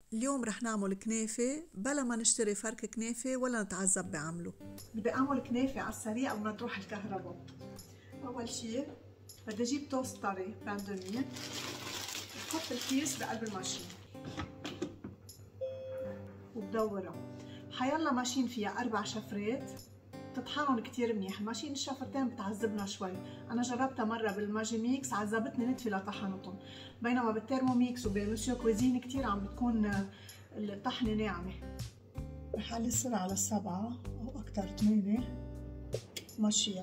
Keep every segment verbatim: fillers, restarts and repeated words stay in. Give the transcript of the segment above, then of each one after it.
اليوم رح نعمل كنافة بلا ما نشتري فرك كنافة ولا نتعذب بعمله. بدي اعمل كنافة على السريع قبل ما تروح الكهرباء. اول شي بدي اجيب توست طري باندوني، بحط الكيس بقلب الماشين وبدورها. حيلا ماشين فيها اربع شفرات بتطحنهم كتير منيح. الماشين الشفرتين بتعذبنا شوي، انا جربتها مره بالماجي ميكس عذبتني نتفه لطحنتهم، بينما بالترموميكس وبمسيو كويزين كتير عم بتكون الطحنه ناعمه. رح اعلي السرعه على السبعه او اكتر، ثمانية، ماشية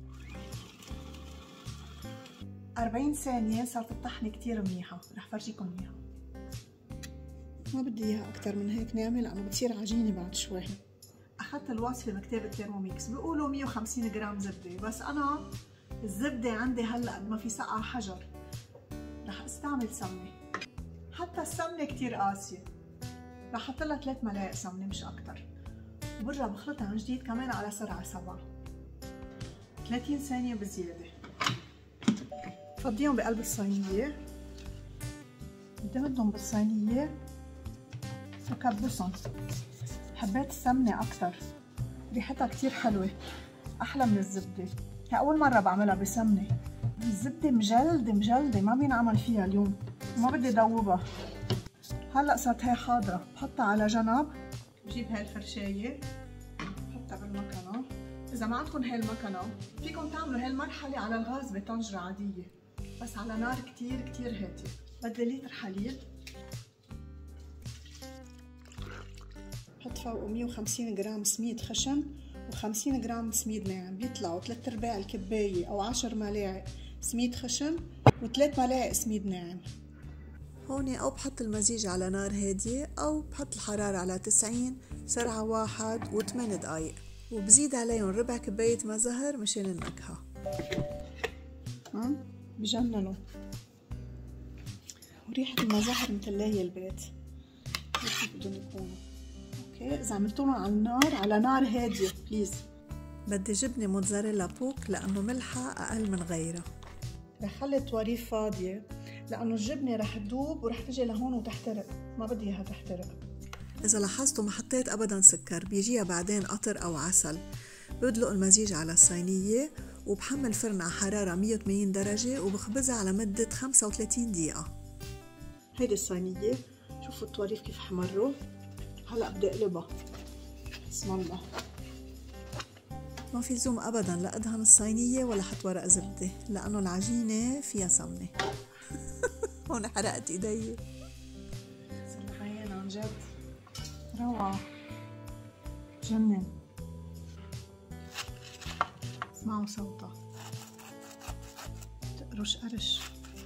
أربعين ثانية. صارت الطحنة كتير منيحة، رح فرجيكم اياها. ما بدي اياها اكتر من هيك ناعمة لانه بتصير عجينة بعد شوي. اخذت الوصفة من كتاب الترموميكس، بيقولوا مية وخمسين جرام زبدة، بس انا الزبدة عندي هلا قد ما في سقعة حجر، رح استعمل سمنة. حتى السمنة كتير قاسية، رح احط لها ثلاث ملاعق سمنة مش اكتر، وبرجع بخلطها عن جديد كمان على سرعة سبعة. ثلاثين ثانية بزيادة. فضيهم بقلب الصينية، بدمجهم بالصينية وكبسهم. حبيت السمنة أكتر، ريحتها كتير حلوة، أحلى من الزبدة. هي أول مرة بعملها بسمنة. الزبدة مجلدة مجلدة، ما بينعمل فيها اليوم، ما بدي دوبها. هلأ صارت هي حاضرة، بحطها على جنب. بجيب هاي الفرشاية بحطها بالمكنة. إذا ما عندكم هاي المكنة فيكم تعملوا هاي المرحلة على الغاز بطنجرة عادية، بس على نار كتير كتير هادية. بدي لتر حليب، بحط فوقه مية وخمسين جرام سميد خشن وخمسين جرام سميد ناعم، بيطلعوا ثلاث ارباع الكباية أو عشر ملاعق سميد خشن وثلاث ملاعق سميد ناعم. هون أو بحط المزيج على نار هادية أو بحط الحرارة على تسعين، سرعة واحد وثمان دقايق، وبزيد عليهم ربع كباية ماء زهر مشان النكهة. ها بجننوا، وريحة الماء زهر متلاية البيت. كيف بدهم يكونوا؟ اوكي، إذا عملتوهم على النار على نار هادية بليز. بدي جبنة موتزاريلا بوك لأنه ملحها أقل من غيرها. رح خلي الطواريف فاضية لأنه الجبنة رح تدوب ورح تجي لهون وتحترق، ما بدي إياها تحترق. إذا لاحظتوا ما حطيت أبداً سكر، بيجيها بعدين قطر أو عسل. بدلق المزيج على الصينية وبحمل فرن على حرارة مية وثمانين درجة وبخبزها على مدة خمسة وثلاثين دقيقة. هيدي الصينية، شوفوا الطواريف كيف حمروا. هلأ بدي أقلبها. بسم الله. ما في لزوم أبداً لا أدهن الصينية ولا حط ورق زبدة لأنه العجينة فيها سمنة. هون حرقت إيدي. سمحين عن جد، روعة، جنن. اسمعوا صوتها تقرش قرش.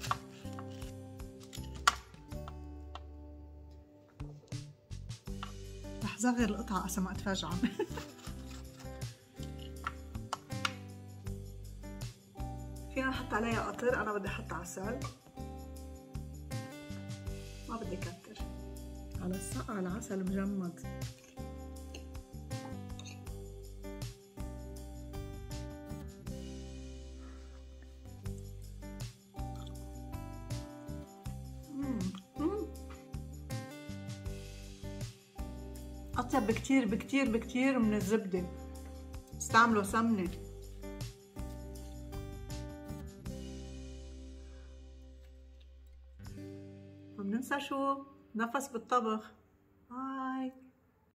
رح صغر القطعة عشان ما اتفاجئن. فينا نحط عليها قطر، انا بدي احط عسل، ما بدي كتر. على السقع العسل مجمد. أطيب بكتير بكتير بكتير من الزبدة. استعملوا سمنة. ما بننسى شو؟ نفس بالطبخ. باي.